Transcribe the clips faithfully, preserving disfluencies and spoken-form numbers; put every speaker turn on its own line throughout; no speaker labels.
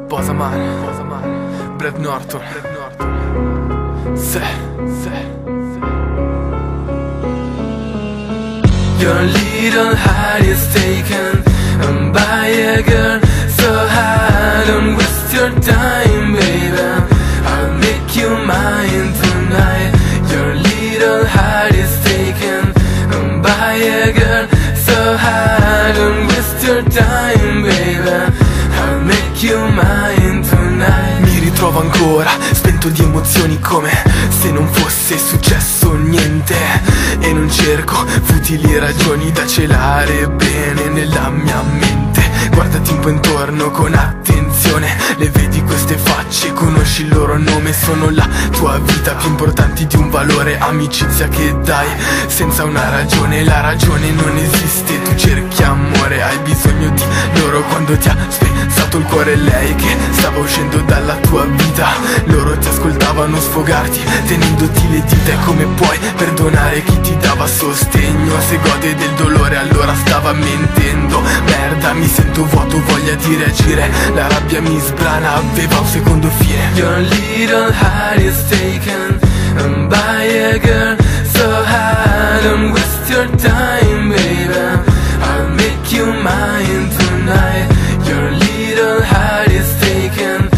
Posaman, Posaman, Brad Norton, Se, Se. Your little heart is taken by a girl so high. Don't waste your time, baby, I'll make you mine tonight. Your little heart is taken by a girl so high. Don't waste your time, baby, I'll make you mine tonight. Mi ritrovo ancora spento di emozioni come se non fosse successo niente, e non cerco futili ragioni da celare bene nella mia mente. Guardati un po' intorno con attenzione, le vedi queste facce, conosci il loro nome, sono la tua vita, più importanti di un valore, amicizia che dai senza una ragione. La ragione non esiste, tu cerchi amore, hai bisogno di loro quando ti ha spezzato il cuore. Lei che stava uscendo dalla tua vita, loro ti ascoltavano sfogarti tenendoti le dita. E come puoi perdonare chi ti dava sostegno? Se gode del dolore allora stava mentendo. Merda, mi sento vuoto, voglia di reagire, la rabbia mi sbrana, aveva un secondo fine. Your little heart is taken by a girl so high. Don't waste your time, baby, I'll make you mine tonight. Your little heart is taken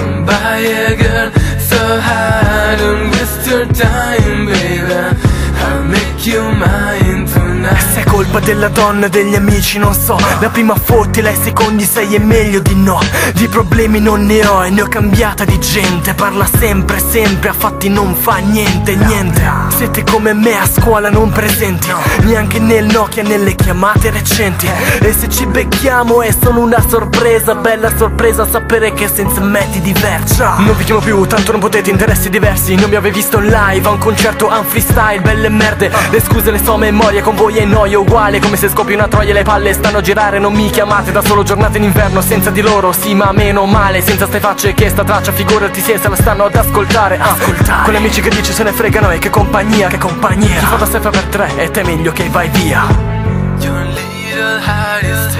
by a girl so high. Don't waste your time, baby, I'll make you mine tonight.
Se è colpa della donna e degli amici non so, da prima fottila ai secondi sei è meglio di no. Di problemi non ne ho e ne ho cambiata di gente, parla sempre sempre a fatti non fa niente niente. Siete come me a scuola non presenti, neanche nel Nokia nelle chiamate recenti. E se ci becchiamo è solo una sorpresa, bella sorpresa sapere che senza me ti diverti. Non vi chiamo più, tanto non potete, interessi diversi. Non mi avevi visto live a un concerto, a un freestyle, belle merde. Le scuse le so a memoria, con voi è noia uguale, come se scopri una troia e le palle stanno a girare. Non mi chiamate da solo giornate in inverno senza di loro, sì ma meno male, senza ste facce che sta traccia, figurati se se la stanno ad ascoltare. ah, ascoltare Con gli amici che dici se ne fregano, e che compagnia, che compagnia. Chi fa da sé fa per tre e te è meglio che vai via.
Your little heart is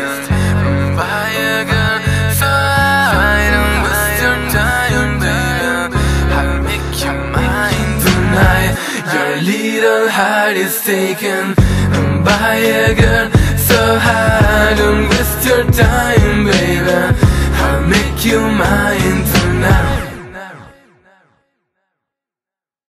taken by a girl so high. Don't waste your time, baby, I'll make you mine tonight. Your little heart is taken by a girl so high. Don't waste your time, baby, I'll make you mine tonight.